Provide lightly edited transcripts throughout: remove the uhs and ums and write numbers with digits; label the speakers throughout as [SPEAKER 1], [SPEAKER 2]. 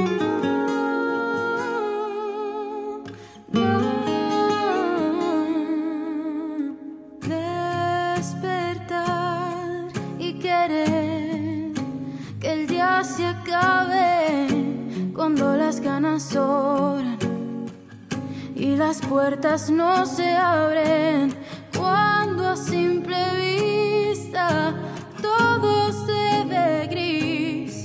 [SPEAKER 1] Despertar y querer que el día se acabe cuando las ganas sobran y las puertas no se abren, cuando a simple vista todo se ve gris.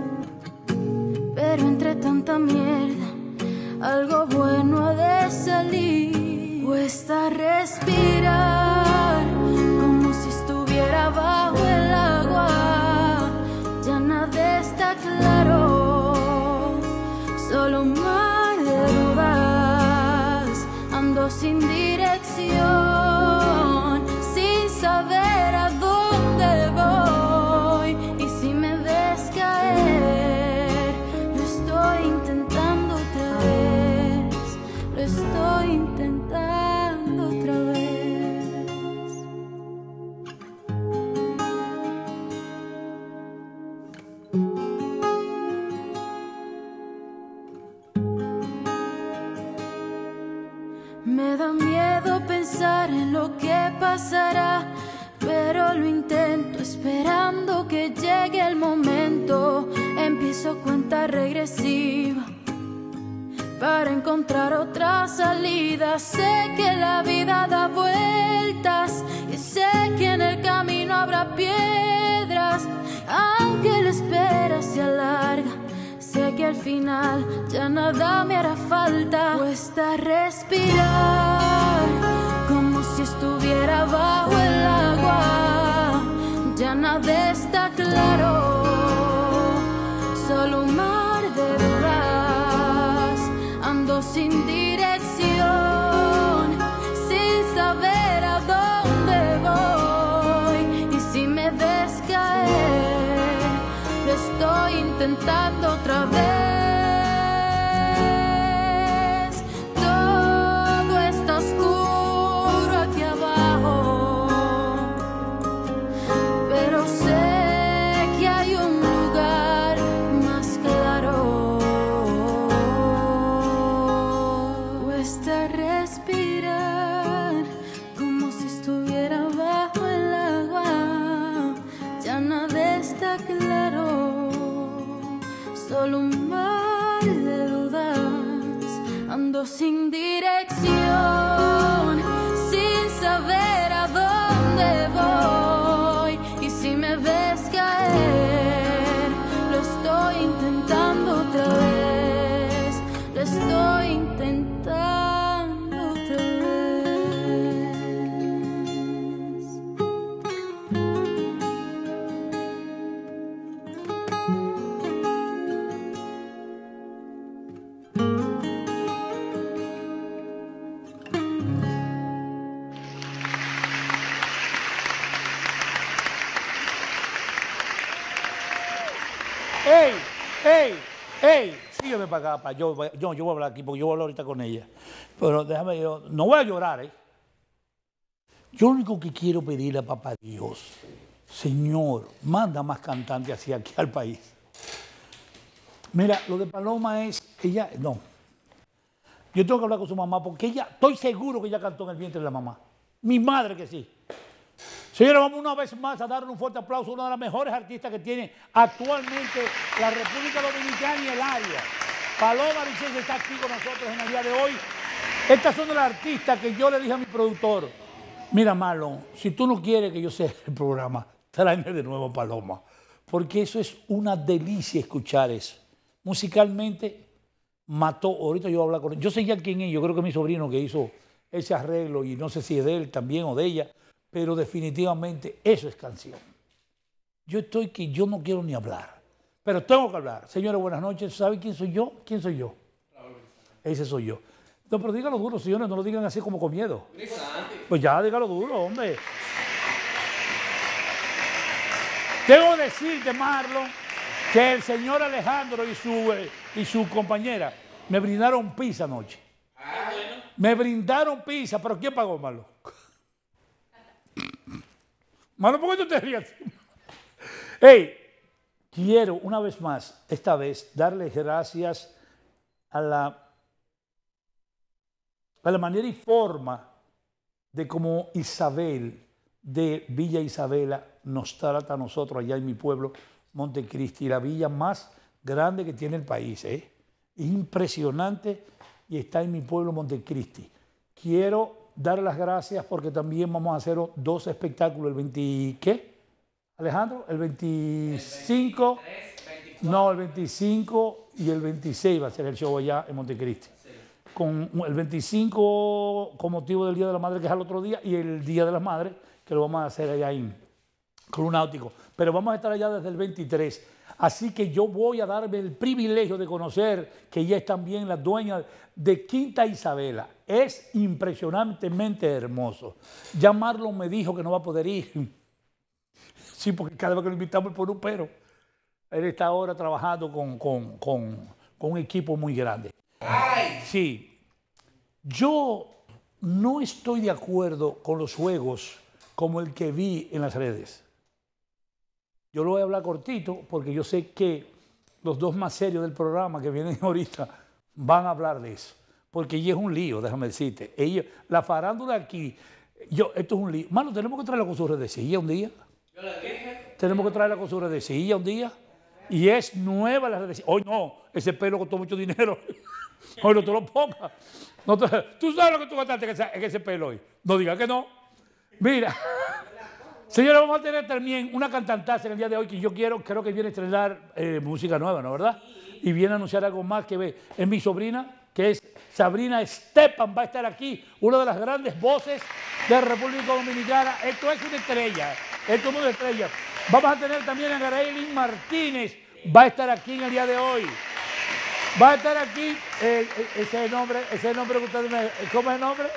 [SPEAKER 1] Pero entre tanta mierda algo bueno ha de salir. Cuesta respirar como si estuviera bajo el agua. Ya nada está claro, solo un mar de dudas. Ando sin dirección, sin saber a dónde voy. Y si me ves caer, lo estoy intentando otra vez. Lo estoy intentando otra vez. Me da miedo pensar en lo que pasará, pero lo intento esperando que llegue el momento. Empiezo cuenta regresiva para encontrar otra salida. Sé que la vida da vueltas y sé que en el camino habrá piedras. Aunque la espera se alarga, sé que al final ya nada me hará falta. Cuesta respirar como si estuviera bajo el agua. Ya nada está claro, solo un mar de dudas. Ando sin dirección, sin saber a dónde voy. Y si me ves caer, lo estoy intentando otra vez. Todo está oscuro aquí abajo, pero sé que hay un lugar más claro. Cuesta respirar como si estuviera bajo el agua. Ya nada está claro, solo un mar de dudas. Ando sin dirección, sin saber a dónde voy. Y si me ves caer, lo estoy intentando otra vez. Lo estoy intentando otra vez.
[SPEAKER 2] ¡Ey! ¡Ey! ¡Ey! Sígueme para acá, yo voy a hablar aquí porque yo voy a hablar ahorita con ella. Pero déjame, yo no voy a llorar, ¿eh? Yo lo único que quiero pedirle a papá Dios, Señor, manda más cantantes hacia aquí al país. Mira, lo de Paloma es, ella, no. Yo tengo que hablar con su mamá porque ella, estoy seguro que ella cantó en el vientre de la mamá. Mi madre que sí. Señora, vamos una vez más a darle un fuerte aplauso a una de las mejores artistas que tiene actualmente la República Dominicana y el área. Paloma Vicente está aquí con nosotros en el día de hoy. Estas son de las artistas que yo le dije a mi productor, mira Marlon, si tú no quieres que yo sea el programa, tráeme de nuevo Paloma. Porque eso es una delicia escuchar eso. Musicalmente mató, ahorita yo voy a hablar con él. Yo sé ya quién es, yo creo que es mi sobrino que hizo ese arreglo y no sé si es de él también o de ella. Pero definitivamente eso es canción. Yo estoy que yo no quiero ni hablar, pero tengo que hablar. Señores, buenas noches. ¿Sabe quién soy yo? ¿Quién soy yo? Ese soy yo. No, pero dígalo duro, señores, no lo digan así como con miedo. Pues ya, dígalo duro, hombre. Tengo que decirte, Marlon, que el señor Alejandro y su compañera me brindaron pizza anoche. Ah, bueno. Me brindaron pizza, pero ¿quién pagó, Marlon? Marlon, ¿por qué tú te rías? Hey, quiero una vez más, esta vez, darles gracias a la manera y forma de cómo Isabel de Villa Isabela nos trata a nosotros allá en mi pueblo, Montecristi, la villa más grande que tiene el país. Es impresionante y está en mi pueblo, Montecristi. Quiero dar las gracias porque también vamos a hacer 2 espectáculos, el 20, ¿qué? Alejandro, el 25, no, el 25 y el 26 va a ser el show allá en Montecristi. Con el 25 con motivo del Día de la Madre, que es al otro día, y el Día de las Madres, que lo vamos a hacer allá en Club Náutico. Pero vamos a estar allá desde el 23. Así que yo voy a darme el privilegio de conocer que ella es también la dueña de Quinta Isabela. Es impresionantemente hermoso. Ya Marlon me dijo que no va a poder ir. Sí, porque cada vez que lo invitamos por un pero. Él está ahora trabajando con un equipo muy grande. Sí, yo no estoy de acuerdo con los juegos como el que vi en las redes. Yo lo voy a hablar cortito porque yo sé que los 2 más serios del programa que vienen ahorita van a hablar de eso. Porque ella es un lío, déjame decirte. La farándula aquí, esto es un lío. Mano, tenemos que traerla con su redecilla un día. Yo la dije. Tenemos que traerla con su redecilla un día. Y es nueva la redecilla. Hoy no, ese pelo costó mucho dinero. Hoy no te lo pongas. Tú sabes lo que tú gastaste en ese pelo hoy. No digas que no. Mira. Señora, vamos a tener también una cantantaza en el día de hoy que yo creo que viene a estrenar música nueva, ¿no? ¿Verdad? Y viene a anunciar algo más que ve. Es mi sobrina, que es Sabrina Estepan, va a estar aquí, una de las grandes voces de República Dominicana. Esto es una estrella, esto es una estrella. Vamos a tener también a Garaylin Martínez, va a estar aquí en el día de hoy. Va a estar aquí, ese nombre que ustedes me... ¿Cómo es el nombre?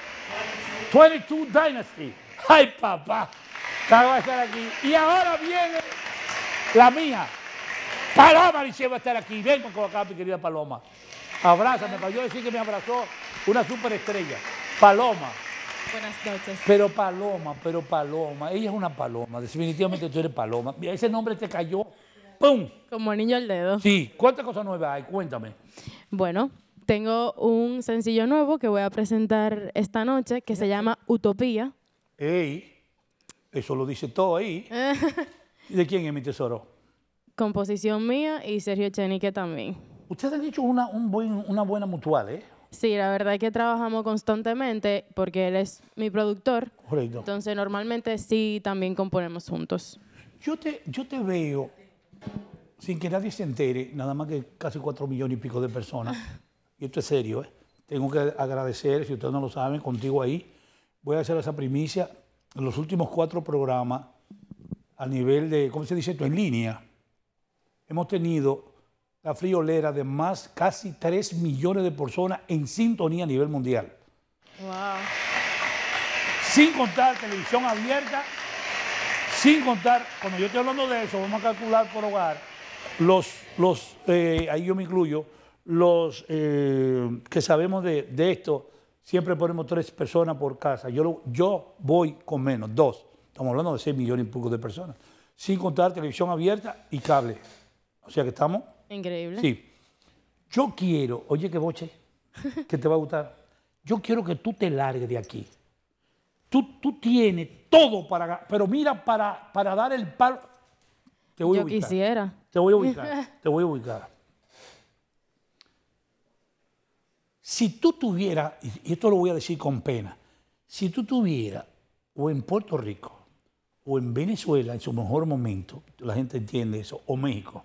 [SPEAKER 2] 22 Dynasty. ¡Ay, papá! Va a estar aquí. Y ahora viene la mía. Paloma Liceo va a estar aquí. Ven con acá, mi querida Paloma. Abrázame, para yo decir que me abrazó una superestrella. Paloma.
[SPEAKER 3] Buenas noches.
[SPEAKER 2] Pero Paloma. Ella es una paloma. Definitivamente tú eres Paloma. Mira, ese nombre te cayó. ¡Pum!
[SPEAKER 3] Como niño al dedo.
[SPEAKER 2] Sí. ¿Cuántas cosas nuevas hay? Cuéntame.
[SPEAKER 3] Bueno, tengo un sencillo nuevo que voy a presentar esta noche que se llama Utopía.
[SPEAKER 2] ¡Ey! Eso lo dice todo ahí. ¿Y de quién es mi tesoro?
[SPEAKER 3] Composición mía y Sergio Echenique también.
[SPEAKER 2] Ustedes han dicho una buena mutual, ¿eh?
[SPEAKER 3] Sí, la verdad es que trabajamos constantemente porque él es mi productor.
[SPEAKER 2] Correcto.
[SPEAKER 3] Entonces, normalmente sí también componemos juntos.
[SPEAKER 2] Yo te veo, sin que nadie se entere, nada más que casi 4 millones y pico de personas. Y esto es serio, ¿eh? Tengo que agradecer, si ustedes no lo saben, contigo ahí. Voy a hacer esa primicia. En los últimos 4 programas, a nivel de, ¿cómo se dice esto? En línea, hemos tenido la friolera de casi 3 millones de personas en sintonía a nivel mundial.
[SPEAKER 3] Wow.
[SPEAKER 2] Sin contar televisión abierta, sin contar, cuando yo estoy hablando de eso, vamos a calcular por hogar, ahí yo me incluyo, los que sabemos de esto, siempre ponemos 3 personas por casa. Yo voy con menos, 2. Estamos hablando de 6 millones y poco de personas. Sin contar televisión abierta y cable. O sea que estamos...
[SPEAKER 3] Increíble.
[SPEAKER 2] Sí. Yo quiero, oye, qué boche, que te va a gustar. Yo quiero que tú te largues de aquí. Tú tienes todo pero mira, para dar el palo. Te voy a ubicar.
[SPEAKER 3] Yo quisiera.
[SPEAKER 2] Te voy a ubicar. Si tú tuvieras, y esto lo voy a decir con pena, si tú tuvieras, o en Puerto Rico, o en Venezuela, en su mejor momento, la gente entiende eso, o México,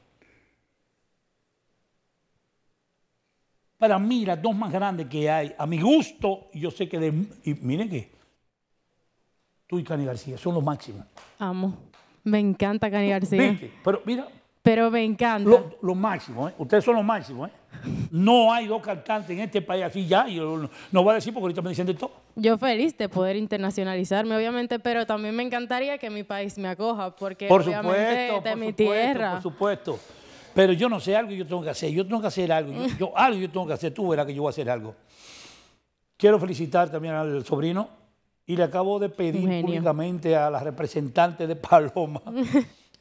[SPEAKER 2] para mí las 2 más grandes que hay, a mi gusto, y yo sé que, y miren que, tú y Cani García son los máximos.
[SPEAKER 3] Amo. Me encanta Cani García.
[SPEAKER 2] ¿Viste? Pero mira.
[SPEAKER 3] Pero me encanta.
[SPEAKER 2] Lo máximo, ¿eh? Ustedes son los máximos, ¿eh? No hay 2 cantantes en este país así ya. Y yo no voy a decir porque ahorita me dicen de todo.
[SPEAKER 3] Yo feliz de poder internacionalizarme, obviamente, pero también me encantaría que mi país me acoja, porque
[SPEAKER 2] por
[SPEAKER 3] obviamente
[SPEAKER 2] supuesto,
[SPEAKER 3] de mi tierra.
[SPEAKER 2] Por supuesto. Pero yo no sé algo que yo tengo que hacer. Yo tengo que hacer algo. Algo yo tengo que hacer. Tú verás que yo voy a hacer algo. Quiero felicitar también al sobrino y le acabo de pedir públicamente a la representante de Paloma.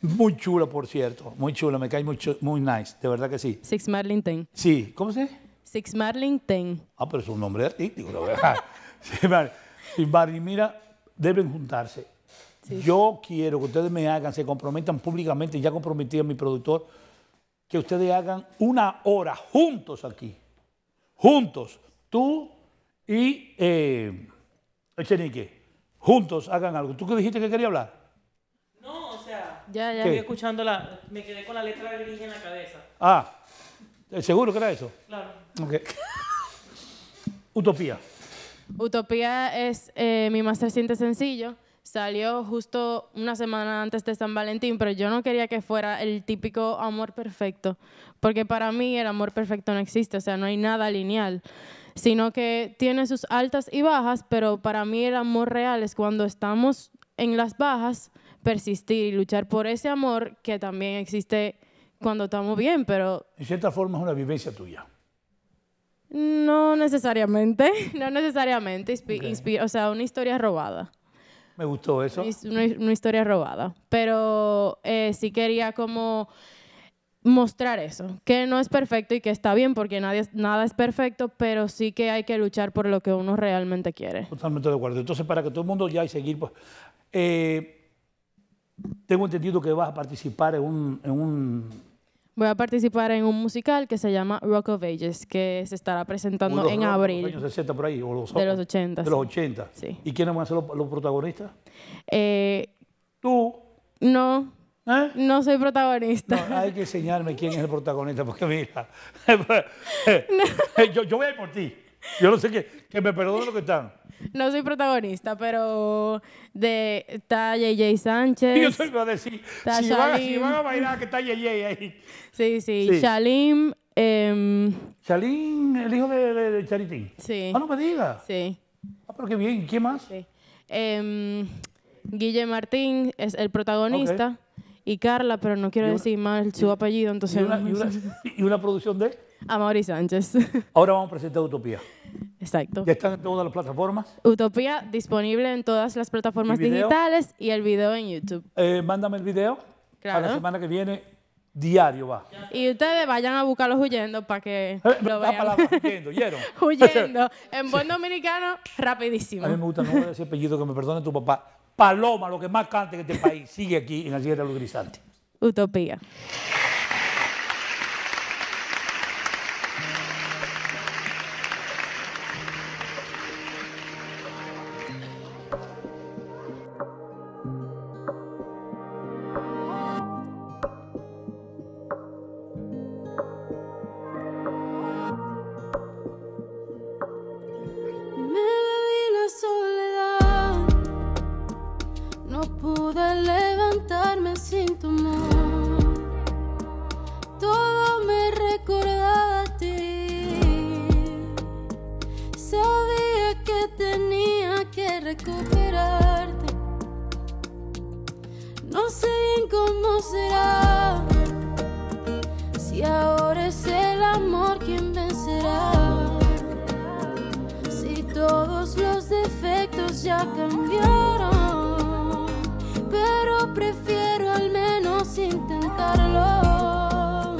[SPEAKER 2] Muy chula, por cierto. Muy chula, me cae muy nice. De verdad que sí.
[SPEAKER 3] Six Marlin Ten.
[SPEAKER 2] Sí, ¿cómo se dice?
[SPEAKER 3] Six Marlin Ten.
[SPEAKER 2] Ah, pero es un nombre artístico, la verdad. Sí, vale. Sí, Barney, mira, deben juntarse. Sí. Yo quiero que ustedes me hagan, se comprometan públicamente, ya comprometí a mi productor, que ustedes hagan 1 hora juntos aquí. Juntos. Tú y Echenique. Juntos hagan algo. ¿Tú qué dijiste que quería hablar?
[SPEAKER 4] No, o sea,
[SPEAKER 3] ya.
[SPEAKER 4] Estoy escuchando me quedé con la letra gris en la cabeza.
[SPEAKER 2] Ah, ¿seguro que era eso?
[SPEAKER 4] Claro.
[SPEAKER 2] Okay. Utopía.
[SPEAKER 3] Utopía es mi más reciente sencillo. Salió justo una semana antes de San Valentín, pero yo no quería que fuera el típico amor perfecto, porque para mí el amor perfecto no existe, o sea, no hay nada lineal, sino que tiene sus altas y bajas, pero para mí el amor real es cuando estamos en las bajas, persistir y luchar por ese amor que también existe cuando estamos bien, pero...
[SPEAKER 2] En cierta forma es una vivencia tuya.
[SPEAKER 3] No necesariamente, no necesariamente,
[SPEAKER 2] Okay.
[SPEAKER 3] O sea, una historia robada.
[SPEAKER 2] Me gustó eso.
[SPEAKER 3] Una historia robada, pero sí quería como mostrar eso, que no es perfecto y que está bien porque nada es perfecto, pero sí que hay que luchar por lo que uno realmente quiere.
[SPEAKER 2] Totalmente de acuerdo. Entonces, para que todo el mundo ya y seguir, pues, tengo entendido que vas a participar en un
[SPEAKER 3] Voy a participar en un musical que se llama Rock of Ages, que se estará presentando en abril.
[SPEAKER 2] ¿De los años 60 por ahí? O
[SPEAKER 3] de los 80.
[SPEAKER 2] De los 80.
[SPEAKER 3] Sí.
[SPEAKER 2] ¿Y quiénes van a ser los protagonistas?
[SPEAKER 3] ¿Tú? No. No soy protagonista.
[SPEAKER 2] No, hay que enseñarme quién es el protagonista, porque mira, yo voy a ir por ti. Yo no sé que me perdonen los que están.
[SPEAKER 3] No soy protagonista, pero está JJ Sánchez.
[SPEAKER 2] Yo te iba a decir, si van a bailar, que está JJ ahí.
[SPEAKER 3] Sí. Shalim.
[SPEAKER 2] Shalim, el hijo de Charitín.
[SPEAKER 3] Sí.
[SPEAKER 2] Ah, no me digas.
[SPEAKER 3] Sí.
[SPEAKER 2] Ah, pero qué bien. ¿Quién más?
[SPEAKER 3] Sí. Guille Martín es el protagonista. Okay. Y Carla, pero no quiero decir mal su apellido, entonces...
[SPEAKER 2] ¿Y una producción de?
[SPEAKER 3] Amaury Sánchez.
[SPEAKER 2] Ahora vamos a presentar Utopía.
[SPEAKER 3] Exacto.
[SPEAKER 2] ¿Ya están en todas las plataformas?
[SPEAKER 3] Utopía disponible en todas las plataformas digitales y el video en YouTube.
[SPEAKER 2] Mándame el video.
[SPEAKER 3] Claro.
[SPEAKER 2] Para la semana que viene, diario va.
[SPEAKER 3] Y ustedes vayan a buscarlos huyendo para que lo vean.
[SPEAKER 2] Huyendo, ¿oyeron?
[SPEAKER 3] Huyendo. En buen dominicano, rapidísimo.
[SPEAKER 2] A mí me gusta, no voy a decir apellido, que me perdone tu papá. Paloma, lo que más canta en este país, sigue aquí en la Sierra de los Grisantes.
[SPEAKER 3] Utopía.
[SPEAKER 1] Pude levantarme sin tu amor, todo me recordaba a ti. Sabía que tenía que recuperarte. No sé bien cómo será, si ahora es el amor quien vencerá, si todos los defectos ya cambiaron. Pero prefiero al menos intentarlo.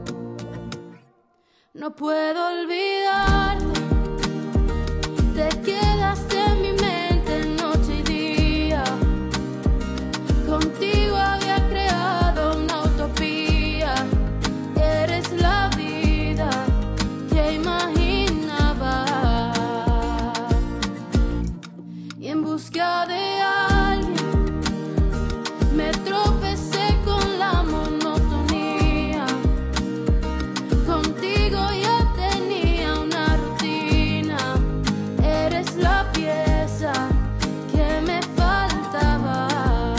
[SPEAKER 1] No puedo olvidarte, te quedaste en mi mente noche y día. Contigo había creado una utopía. Eres la vida que imaginaba. Y en busca de me tropecé con la monotonía. Contigo ya tenía una rutina. Eres la pieza que me faltaba.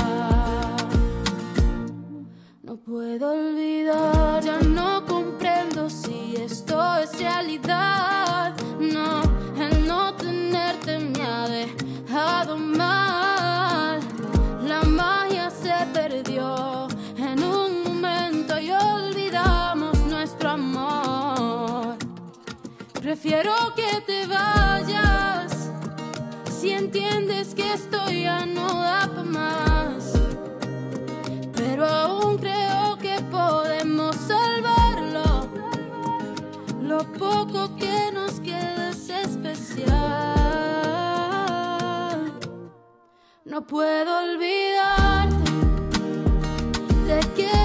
[SPEAKER 1] No puedo olvidar, ya no comprendo si esto es realidad. No, el no tenerte me ha dejado mal. La magia se perdió en un momento y olvidamos nuestro amor. Prefiero que te vayas, si entiendes que esto ya no da para más. Pero pero aún creo que podemos salvarlo. Lo poco que nos queda es especial. No puedo olvidarte, te quiero.